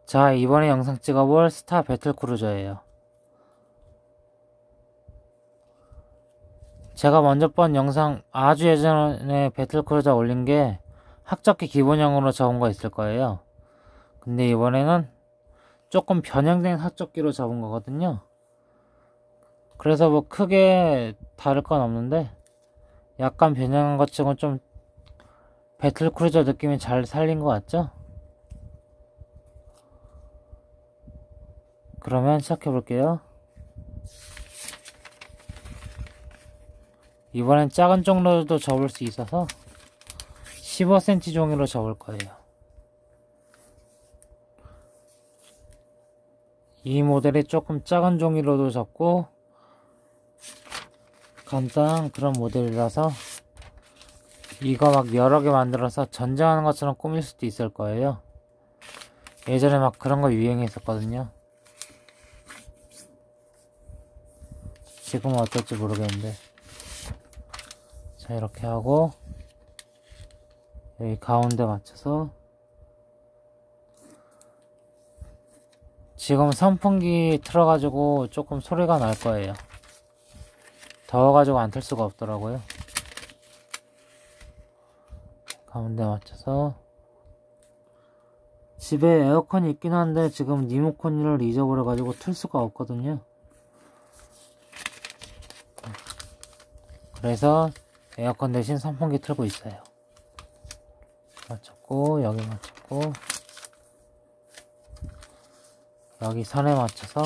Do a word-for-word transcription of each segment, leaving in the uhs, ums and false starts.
자, 이번에 영상 찍어볼 스타 배틀크루저예요. 제가 먼저 본 영상, 아주 예전에 배틀크루저 올린게 학적기 기본형으로 접은 거 있을 거예요. 근데 이번에는 조금 변형된 학적기로 접은 거거든요. 그래서 뭐 크게 다를 건 없는데 약간 변형한 것 치고는 좀 배틀크루저 느낌이 잘 살린 것 같죠? 그러면 시작해 볼게요. 이번엔 작은 종로도 접을 수 있어서 십오 센티미터 종이로 접을 거예요. 이 모델이 조금 작은 종이로도 접고 간단한 그런 모델이라서 이거 막 여러 개 만들어서 전쟁하는 것처럼 꾸밀 수도 있을 거예요. 예전에 막 그런 거 유행했었거든요. 지금은 어떨지 모르겠는데. 자, 이렇게 하고 여기 가운데 맞춰서 지금 선풍기 틀어가지고 조금 소리가 날 거예요. 더워가지고 안 틀 수가 없더라고요. 가운데 맞춰서 집에 에어컨이 있긴 한데 지금 리모컨을 잊어버려가지고 틀 수가 없거든요. 그래서 에어컨 대신 선풍기 틀고 있어요. 맞췄고 여기 맞췄고 여기 선에 맞춰서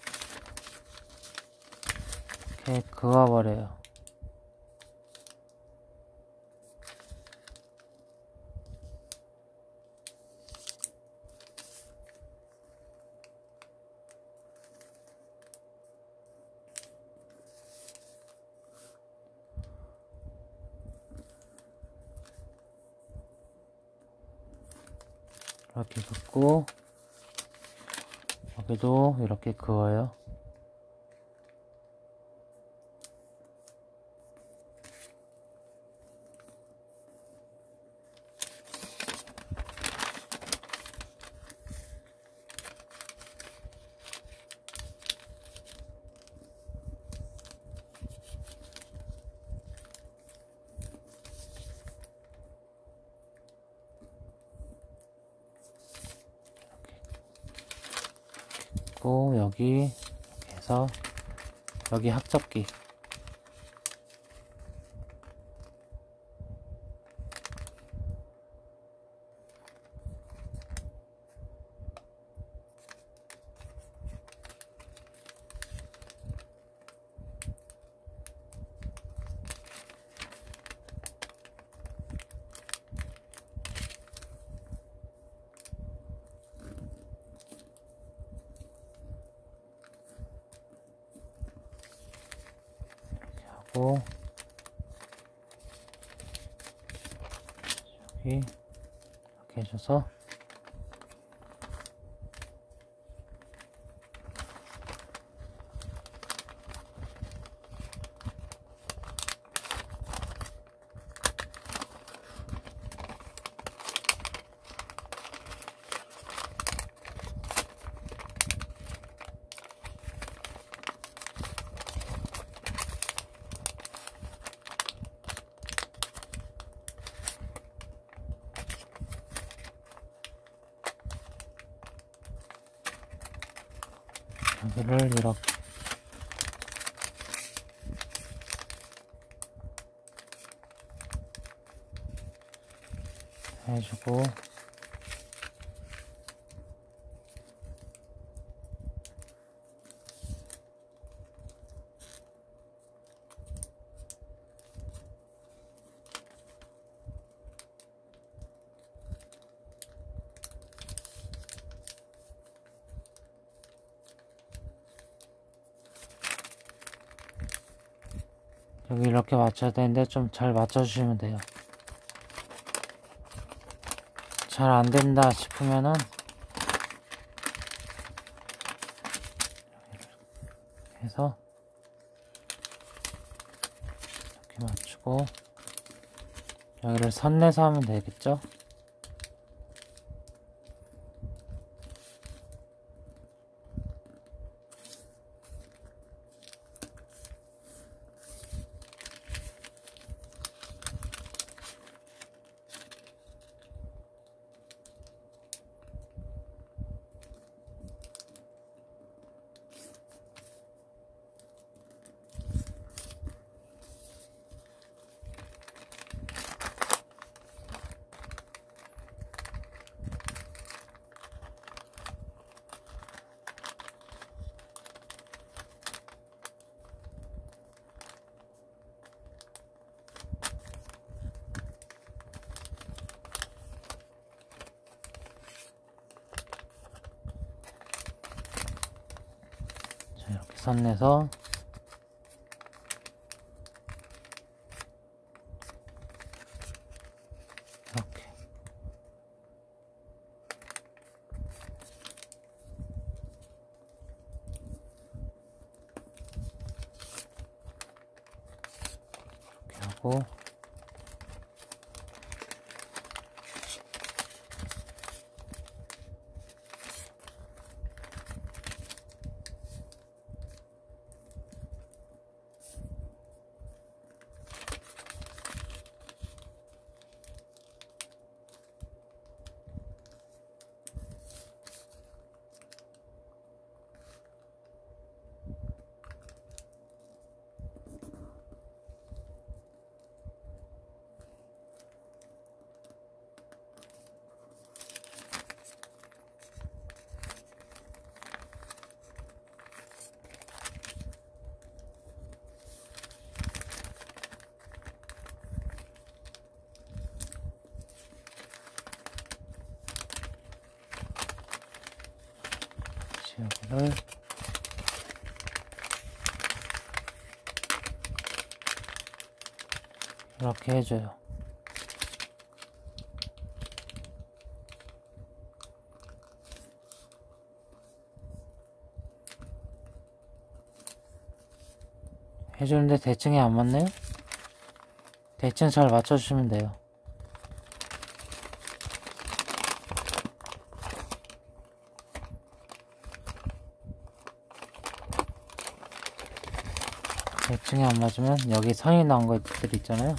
이렇게 그어버려요. 이렇게 긋고 여기도 이렇게 그어요. 여기 이렇게 해서 여기 학접기 하고 여기 이렇게 해줘서 여기를 이렇게 해주고 여기 이렇게 맞춰야 되는데 좀 잘 맞춰주시면 돼요. 잘 안된다 싶으면은 해서 이렇게 맞추고 여기를 선 내서 하면 되겠죠? 선 내서 이렇게 이렇게 하고 여기를 이렇게 해줘요. 해주는데 대칭이 안 맞네요? 대칭 잘 맞춰주시면 돼요. 대칭이 안 맞으면 여기 선이 나온 것들 있잖아요.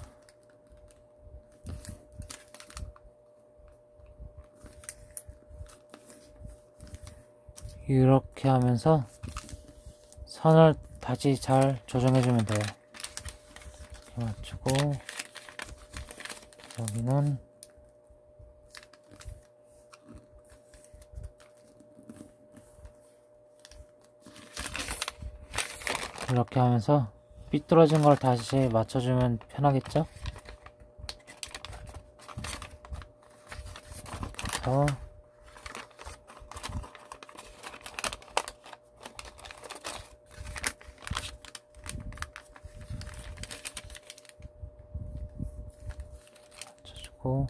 이렇게 하면서 선을 다시 잘 조정해주면 돼요. 이렇게 맞추고 여기는 이렇게 하면서 삐뚤어진 걸 다시 맞춰주면 편하겠죠? 그래서 맞춰주고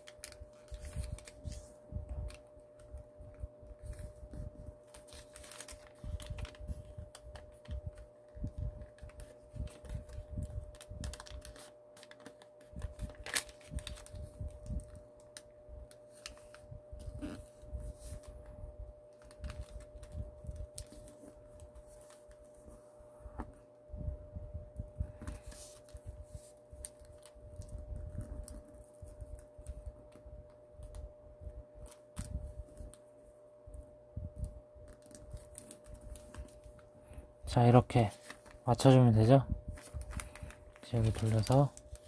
자, 이렇게 맞춰주면 되죠? 여기 돌려서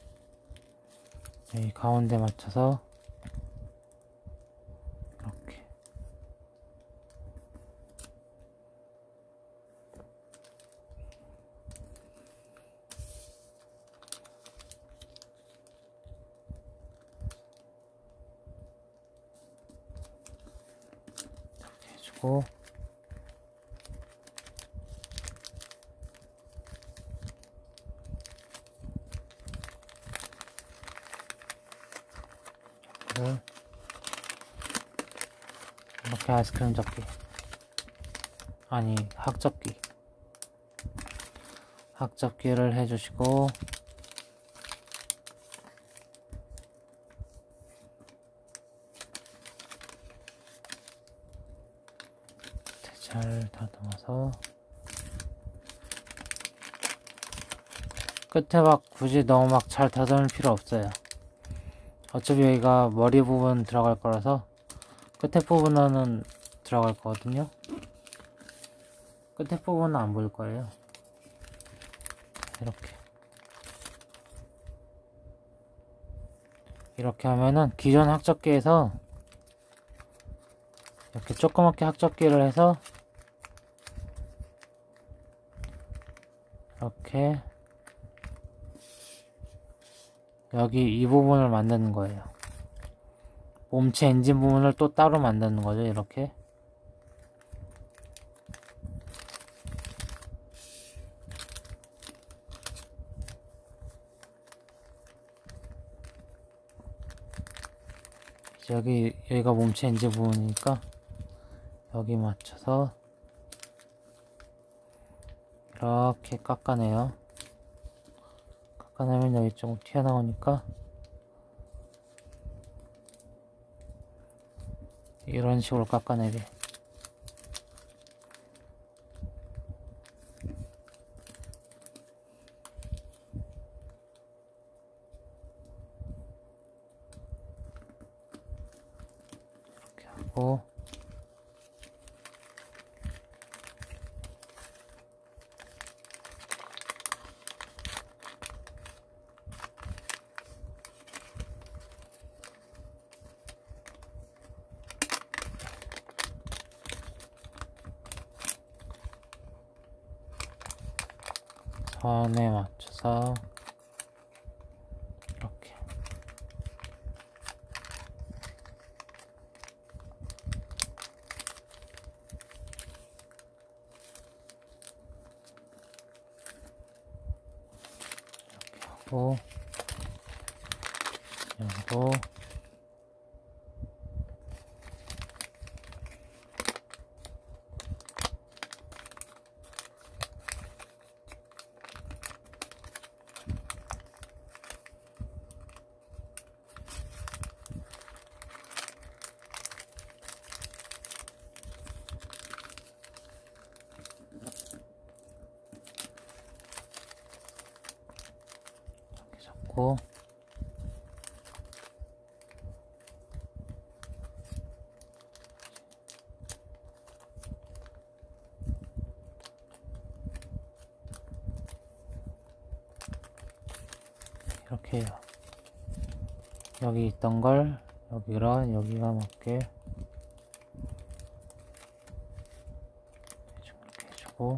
여기 가운데 맞춰서 이렇게 이렇게 해주고 이렇게 아이스크림 접기 아니 학접기 학접기를 해주시고 잘 다듬어서 끝에 막 굳이 너무 막 잘 다듬을 필요 없어요. 어차피 여기가 머리 부분 들어갈 거라서 끝에 부분은 들어갈 거거든요. 끝에 부분은 안 보일 거예요. 이렇게 이렇게 하면은 기존 학접기에서 이렇게 조그맣게 학접기를 해서 이렇게 여기 이 부분을 만드는 거예요. 몸체 엔진 부분을 또 따로 만드는 거죠. 이렇게 여기 여기가 몸체 엔진 부분이니까 여기 맞춰서 이렇게 깎아내요. 깎아내면 여기 좀 튀어나오니까 이런 식으로 깎아내게. 이렇게 하고 선에 맞춰서 이렇게 이렇게 하고 열고 잡고 이렇게 해요. 여기 있던 걸 여기랑 여기가 맞게 이렇게 해주고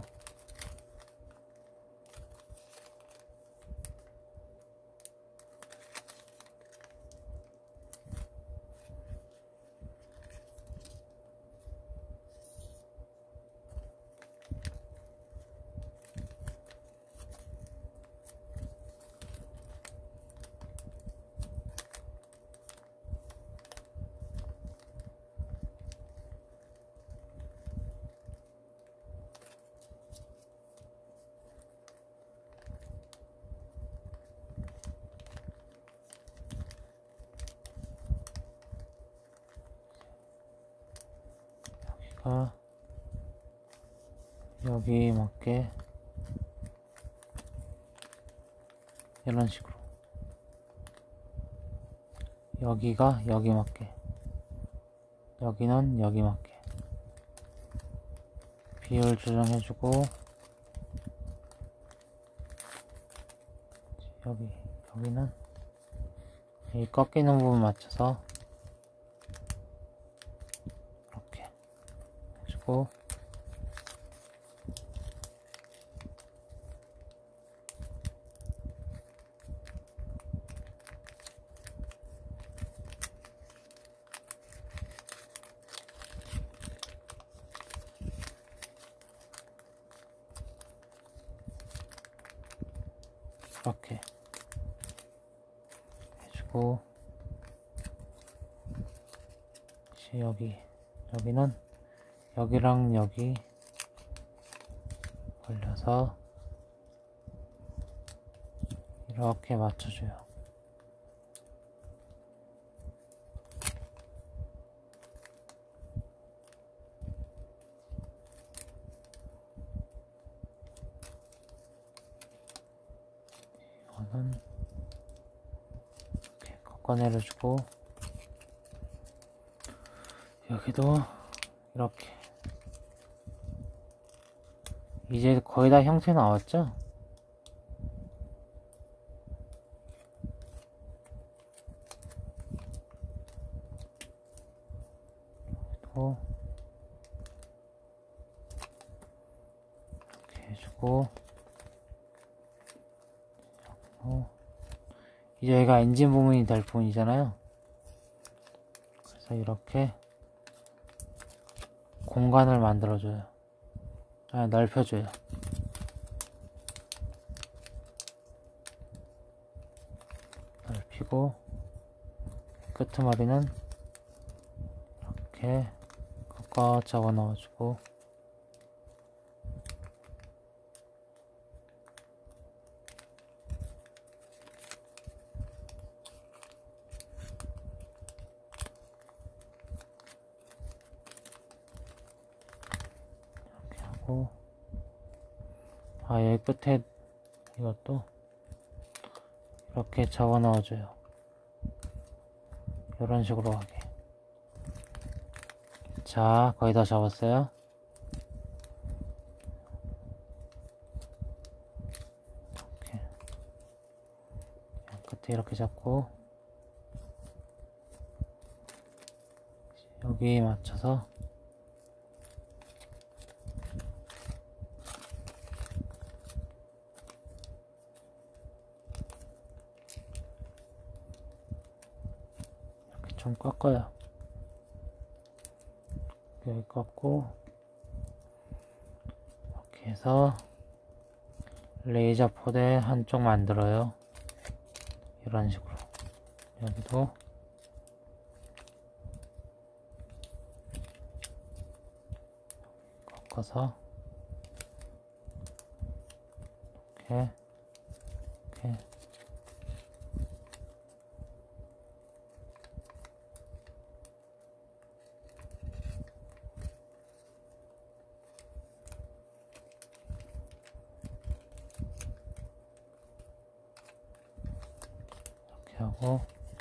여기가 여기 맞게 이런 식으로 여기가 여기 맞게 여기는 여기 맞게 비율 조정해주고 여기 여기는 이 꺾이는 부분 맞춰서 이렇게 해주고 이렇게 해주고 다시 여기 여기는 여기랑 여기 걸려서 이렇게 맞춰줘요. 이거는 이렇게 꺾어내려주고 여기도 이렇게 이제 거의 다 형태 나왔죠? 여기도 이렇게 해주고 어, 이제 여기가 엔진 부분이 될 부분이잖아요. 그래서 이렇게 공간을 만들어줘요. 아, 넓혀줘요. 넓히고 끄트머리는 이렇게 꽉 잡아 넣어주고, 이렇게 하고, 아, 여기 끝에 이것도 이렇게 잡아 넣어줘요. 이런 식으로 하게. 자, 거의 다 잡았어요. 이렇게 끝에 이렇게 잡고, 여기 맞춰서 이렇게 좀 꺾어요. 여기 꺾고, 이렇게 해서 레이저 포대 한쪽 만들어요. 이런 식으로. 여기도 꺾어서 이렇게 이렇게 이렇게 하고,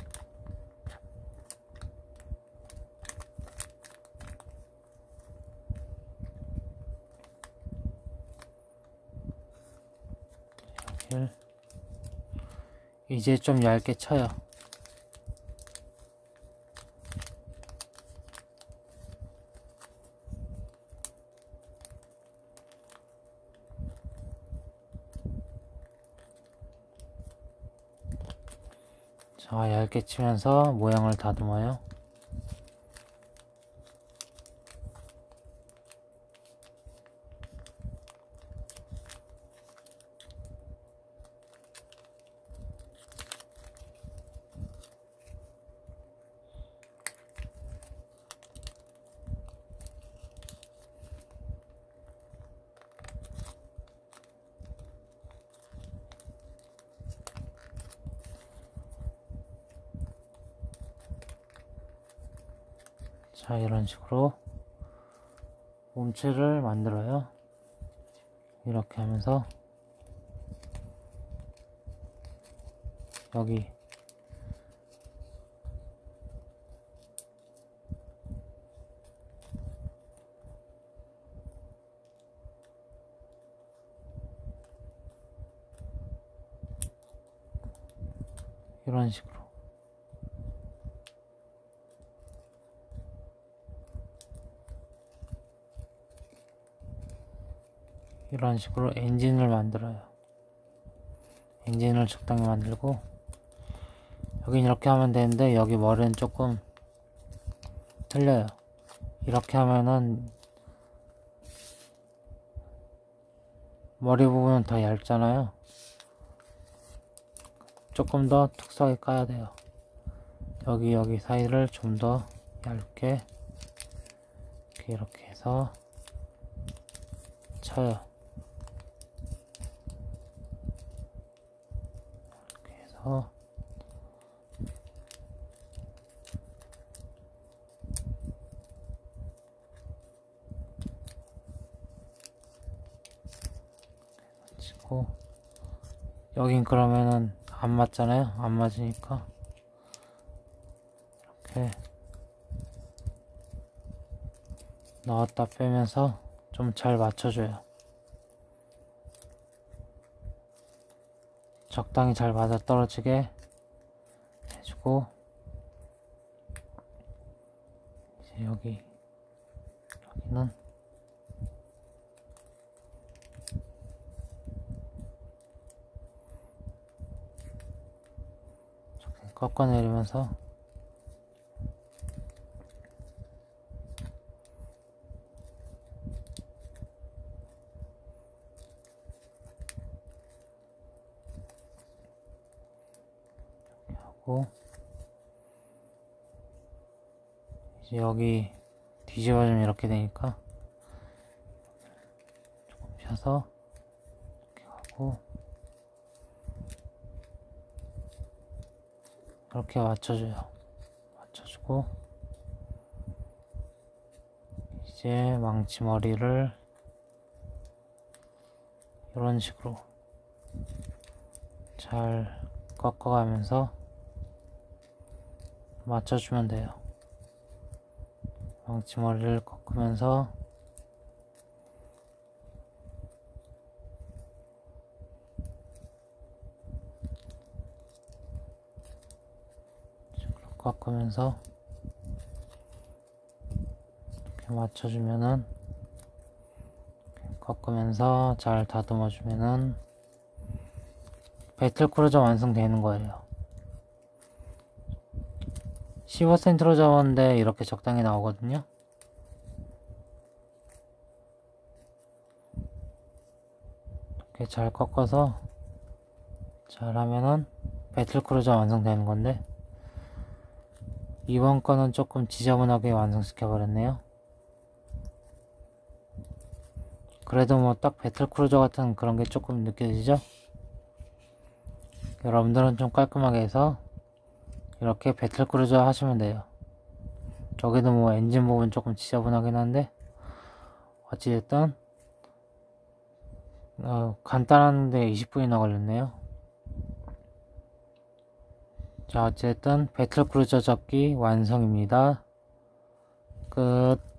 이렇게 이제 좀 얇게 쳐요. 자, 얇게 치면서 모양을 다듬어요. 자, 이런 식으로 몸체를 만들어요. 이렇게 하면서 여기 이런 식으로 이런 식으로 엔진을 만들어요. 엔진을 적당히 만들고, 여긴 이렇게 하면 되는데 여기 머리는 조금 틀려요. 이렇게 하면은 머리 부분은 더 얇잖아요. 조금 더 툭하게 까야 돼요. 여기 여기 사이를 좀 더 얇게 이렇게, 이렇게 해서 쳐요. 이렇게 해서 치고, 여긴 그러면은 안 맞잖아요. 안 맞으니까 이렇게 넣었다 빼면서 좀 잘 맞춰줘요. 적당히 잘 맞아 떨어지게 해주고, 이제 여기 여기는 이렇게 꺾어내리면서 이렇게 하고, 이제 여기 뒤집어주면 이렇게 되니까 조금 펴서 이렇게 하고 이렇게 맞춰줘요. 맞춰주고 이제 망치머리를 이런 식으로 잘 꺾어가면서 맞춰주면 돼요. 망치머리를 꺾으면서 꺾으면서 이렇게 맞춰주면은 이렇게 꺾으면서 잘 다듬어주면은 배틀크루저 완성되는 거예요. 십오 센티미터로 잡았는데 이렇게 적당히 나오거든요. 이렇게 잘 꺾어서 잘 하면은 배틀크루저 완성되는 건데, 이번 거는 조금 지저분하게 완성시켜 버렸네요. 그래도 뭐 딱 배틀크루저 같은 그런 게 조금 느껴지죠? 여러분들은 좀 깔끔하게 해서 이렇게 배틀크루저 하시면 돼요. 저기도 뭐 엔진 부분 조금 지저분하긴 한데 어찌됐든 어, 간단한데 이십 분이나 걸렸네요. 자, 어쨌든 배틀크루저 잡기 완성입니다. 끝.